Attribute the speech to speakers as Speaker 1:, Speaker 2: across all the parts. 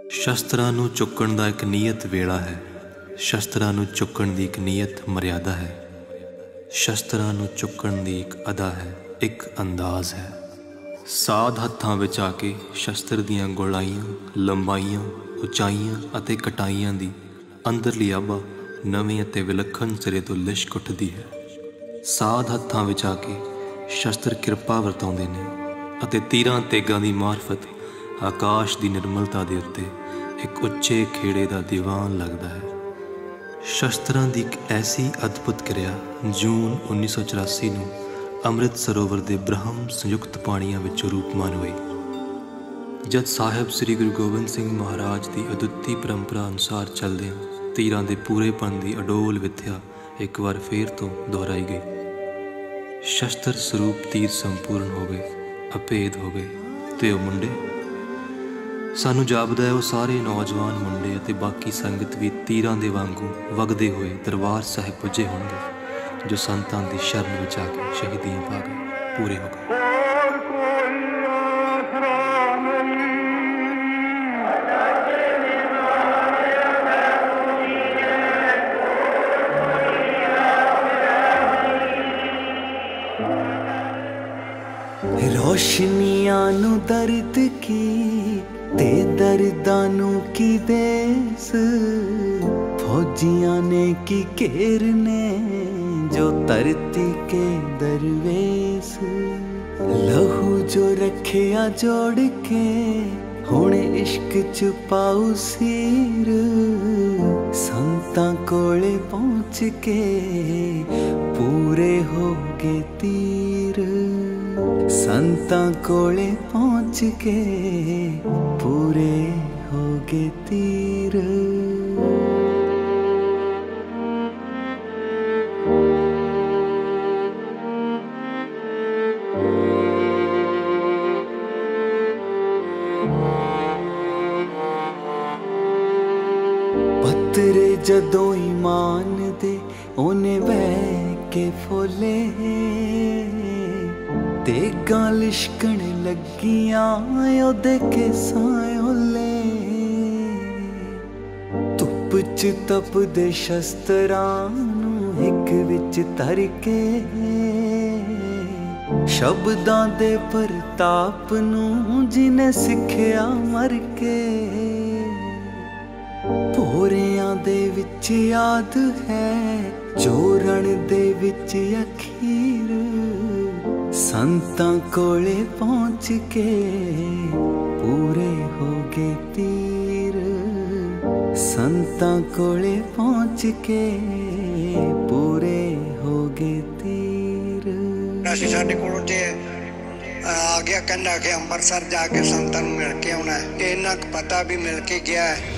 Speaker 1: ਸ਼ਸਤਰਾਂ ਨੂੰ ਚੁੱਕਣ ਦਾ ਇੱਕ ਨਿਯਤ ਵੇਲਾ ਹੈ। ਸ਼ਸਤਰਾਂ ਨੂੰ ਚੁੱਕਣ ਦੀ ਇੱਕ ਨਿਯਤ ਮਰਿਆਦਾ ਹੈ। ਸ਼ਸਤਰਾਂ ਨੂੰ ਚੁੱਕਣ ਦੀ ਇੱਕ ਅਦਾ ਹੈ, ਇੱਕ ਅੰਦਾਜ਼ ਹੈ। ਸਾਧ ਹੱਥਾਂ ਵਿੱਚ ਆ ਕੇ ਸ਼ਸਤਰ ਦੀਆਂ ਗੋਲਾਈਆਂ, ਲੰਬਾਈਆਂ, ਉਚਾਈਆਂ ਅਤੇ ਕਟਾਈਆਂ ਦੀ ਅੰਦਰਲੀ ਆਭਾ ਨਵੇਂ ਅਤੇ ਵਿਲੱਖਣ ਸਿਰੇ ਤੋਂ ਲਿਸ਼ਕ ਉੱਠਦੀ ਹੈ। ਸਾਧ ਹੱਥਾਂ ਵਿੱਚ ਆ ਕੇ ਸ਼ਸਤਰ ਕਿਰਪਾ ਵਰਤਾਉਂਦੇ ਨੇ ਅਤੇ ਤੀਰਾਂ ਤੇਗਾਂ ਦੀ ਮਾਰਫਤ ਆਕਾਸ਼ ਦੀ ਨਿਰਮਲਤਾ ਦੇ ਉੱਤੇ ਇੱਕ ਉੱਚੇ ਖੇੜੇ ਦਾ ਦੀਵਾਨ ਲੱਗਦਾ ਹੈ। ਸ਼ਸਤਰਾਂ ਦੀ ਇੱਕ ਐਸੀ ਅਦਭੁਤ ਕਿਰਿਆ ਜੂਨ 1984 ਨੂੰ ਅੰਮ੍ਰਿਤ ਸਰੋਵਰ ਦੇ ਬ੍ਰਹਮ ਸੰਯੁਕਤ ਪਾਣੀਆਂ ਵਿੱਚ ਰੂਪਮਾਨ ਹੋਈ। ਜਦ ਸਾਹਿਬ ਸ੍ਰੀ ਗੁਰੂ ਗੋਬਿੰਦ ਸਿੰਘ ਮਹਾਰਾਜ ਦੀ ਅਦੁੱਤੀ ਪਰੰਪਰਾ ਅਨੁਸਾਰ ਚੱਲਦਿਆਂ ਤੀਰਾਂ ਦੇ ਪੂਰੇਪਣ ਦੀ ਅਡੋਲ ਵਿਥਿਆ ਇੱਕ ਵਾਰ ਫੇਰ ਤੋਂ ਦੁਹਰਾਈ ਗਈ। ਸ਼ਸਤਰ ਸਰੂਪ ਤੀਰ ਸੰਪੂਰਨ ਹੋ ਗਏ, ਅਭੇਦ ਹੋ ਗਏ ਤੇ ਉਹ ਮੁੰਡੇ, ਸਾਨੂੰ ਜਾਪਦਾ ਹੈ ਉਹ ਸਾਰੇ ਨੌਜਵਾਨ ਮੁੰਡੇ ਅਤੇ ਬਾਕੀ ਸੰਗਤ ਵੀ ਤੀਰਾਂ ਦੇ ਵਾਂਗੂ ਵਗਦੇ ਹੋਏ ਦਰਬਾਰ ਸਾਹਿਬ ਪੁੱਜੇ ਹੋਣਗੇ, ਜੋ ਸੰਤਾਂ ਦੀ ਸ਼ਰਨ ਵਿੱਚ ਆ ਕੇ ਸ਼ਹੀਦੀਆਂ ਪਾ ਗਏ, ਪੂਰੇ ਹੋ ਗਏ।
Speaker 2: रोशनियां नू दर्द की ते दर्दां नू की देस, फौजियां ने की घेरने जो धरती के दरवेश। लहू जो रखिया जोड़ के हुण इश्क च पाऊ सीर, संतां कोले पहुंच के पूरे हो गए तीर। संतां कोले पहुंच के पूरे हो गए तीर। पत्तरे जदों ईमान दे ओने बह के फोले, तेगां लिशकण लगियां ओदे केसां ओले। धुप च तपदे शस्त्रां नूं हिक विच धर के, शब्दां दे परताप नूं जिने सिखिया मर के। भोरियां दे विच याद है जोरण दे विच अखीर, संतां कोले पहुंच के पूरे हो गए तीर। संतां कोले पहुंच के पूरे हो गए तीर।
Speaker 3: ਅਸੀਂ ਸਾਡੇ ਕੋਲੋਂ ਤੇ ਆ ਗਿਆ, ਕਹਿੰਦਾ ਕਿ ਅੰਮ੍ਰਿਤਸਰ ਜਾ ਕੇ ਸੰਤਾਂ ਨੂੰ ਮਿਲ ਕੇ ਆਉਣਾ ਹੈ। ਇੰਨਾ ਕੁ ਪਤਾ ਵੀ ਮਿਲ ਕੇ ਗਿਆ ਹੈ।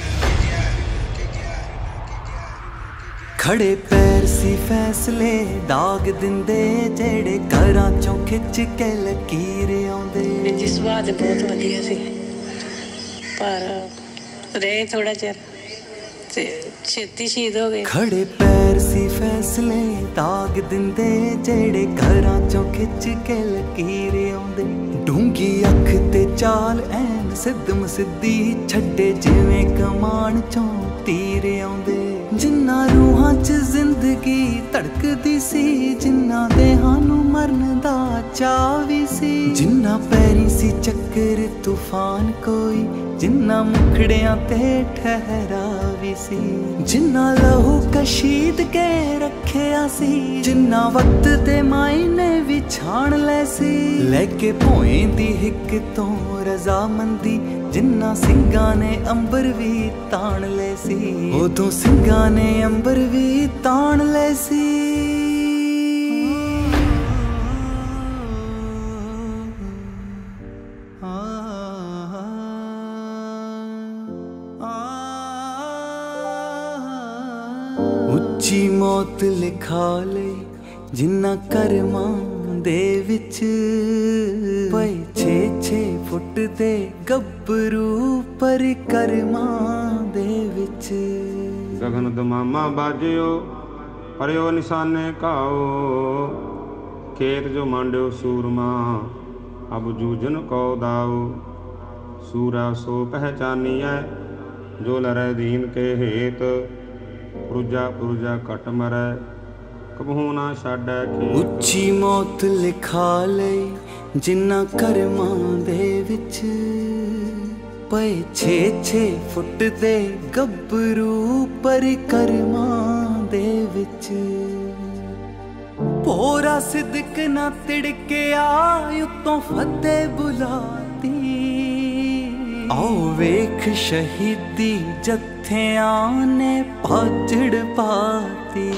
Speaker 2: खड़े पैर सी फैसले दाग दिंदे जेड़े घरां चों खिच के लकीर आउंदे।
Speaker 4: जज्बात बहुत वधिया सी पर रहे थोड़ा चिर ते छेती शहीद हो गए।
Speaker 2: खड़े पैर सी फैसले दाग दिंदे जेड़े घरां चों खिच के लकीर आउंदे। डूंगी अख ते चाल ऐन सिद्धम सिद्धी छड्डे जिवें कमान चों तीर आउंदे। जिन्ना रूहां च जिंदगी धड़कदी सी, जिन्ना देहां नूं मरन दा चाऽ वी सी। जिन्ना पैरी सी चक्कर तूफान कोई, जिन्ना मुखड़ियां ते ठहरावी सी। जिन्ना लहू कशीद के रखिया सी, जिन्ना वक्त दे मायने विछाण लै सी। लैके भोएं दी हिक तो रजामंदी, जिन्ना सिंगां ने अंबर भी ताण ले सी। उदों सिंगां ने अंबर भी ताण ले सी। उच्ची मौत लिखा ले जिन्ना करमां दे विच, पए 6-6 फुट दे गब्बरू परिकरमा दे विच।
Speaker 5: गगन दमामा बाजियो हरियो निशाने काओ, खेत जो मांडियो सूरमा अब जूझन को दाओ। सूरा सो पहचानिए जो लरै दीन के हेत पुरजा पुरजा कट मरै कबहू ना छाडै खेत।
Speaker 2: ਉੱਚੀ ਮੌਤ ਲਿਖਾ ਲਈ ਜਿਨ੍ਹਾਂ ਕਰਮਾਂ ਦੇ ਵਿੱਚ ਪਏ 6-6 ਫੁੱਟ ਦੇ ਗੱਭਰੂ ਪਰਿਕਰਮਾਂ ਦੇ ਵਿੱਚ ਪੋਰਾ ਸਿਦਕ ਨਾ ਤਿੜਕਿਆ ਉਤੋਂ ਫਤਿਹ ਬੁਲਾਤੀ। ਆਓ ਵੇਖ ਸ਼ਹੀਦੀ ਜੱਥਿਆਂ ਨੇ ਭਾਜੜ ਪਾਤੀ।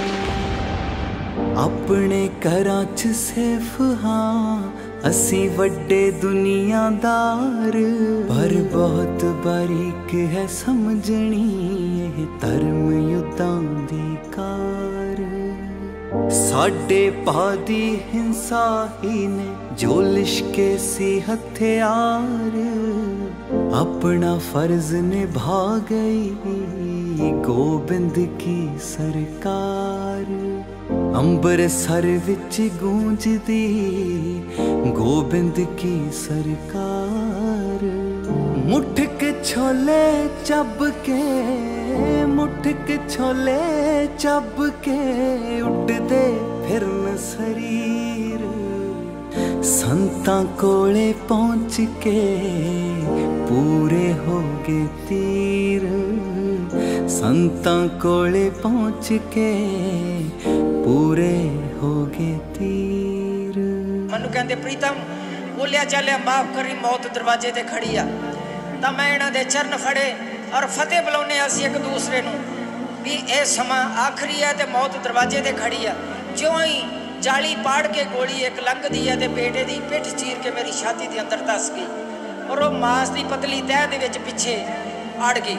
Speaker 2: ਆਪਣੇ ਘਰਾਂ 'ਚ ਸਿਰਫ ਹਾਂ ਅਸੀਂ ਵੱਡੇ ਦੁਨੀਆਦਾਰ, ਪਰ ਬਹੁਤ ਬਾਰੀਕ ਹੈ ਸਮਝਣੀ ਇਹ ਧਰਮ ਯੁੱਧਾਂ ਦੀ ਕਾਰ। ਸਾਡੇ ਭਾ ਦੀ ਹਿੰਸਾ ਹੀ ਨੇ ਜੋ ਲਿਸ਼ਕੇ ਸੀ ਹਥਿਆਰ, अपना फर्ज निभा गई गोबिंद की सरकार। ਅੰਬਰਸਰ विच गूंजदी गोबिंद की सरकार। मुठ के छोले चब के मुठ के छोले चब के उड़दे फिरन शरीर। संतां कोले पहुंच के पूरे हो गए तीर। संतां कोले पहुंच के पूरे हो गए तीर।
Speaker 6: मनु कहंदे प्रीतम बोलिया चलिया माफ करी मौत दरवाजे ते खड़ी आ तां मैं इन्हां दे चरण फड़े और फतेह बुलाउने असीं एक दूसरे नूं भी ये समा आखरी है ते मौत दरवाजे ते खड़ी आ। ज्यों ही जाली पाड़ के गोली एक लंघदी है ते बेटे दी पिठ चीर के मेरी छाती के अंदर धस गई और वो मांस की पतली तह दे विच पिछे अड़ गई।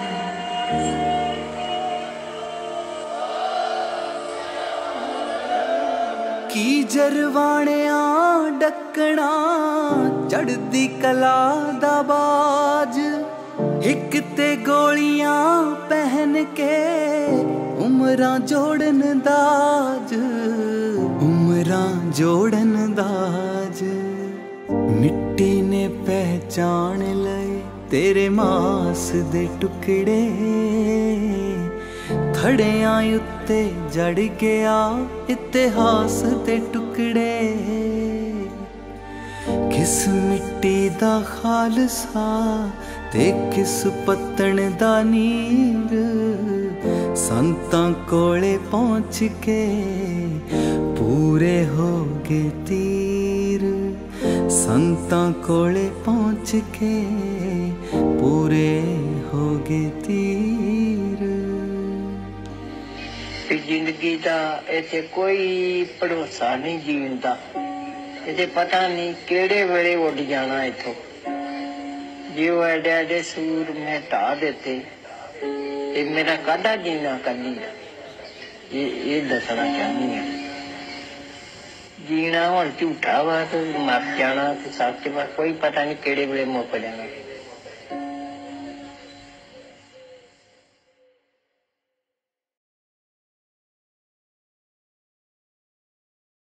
Speaker 2: की जरवाणिया डकना चढ़दी कला दा बाज। हिक ते गोलियां पहन के उमरां जोड़न दाज। उमरां जोड़न दाज। मिट्टी ने पहचान लए तेरे मास दे टुकड़े। थड़ियां उत्ते जड़ गया इतिहास दे टुकड़े। किस मिट्टी दा खालसा ते किस पत्तन दा नीर। संतां कोले पहुंच के पूरे हो गए तीर। संतां कोले पहुंच के पूरे हो गए तीर।
Speaker 7: जिंदगी का ऐसे कोई भरोसा नहीं जीवन का। इसे पता नहीं केड़े वेले उड़ जाना इथों। जे वो एडे एडे सूर में ढा देते ये मेरा कादा जीना करनी है। ये दसना चाहनी है। जीना हुण झूठा वा तो मर जाना तो सच वा कोई पता नहीं केड़े वेले मुक जाना।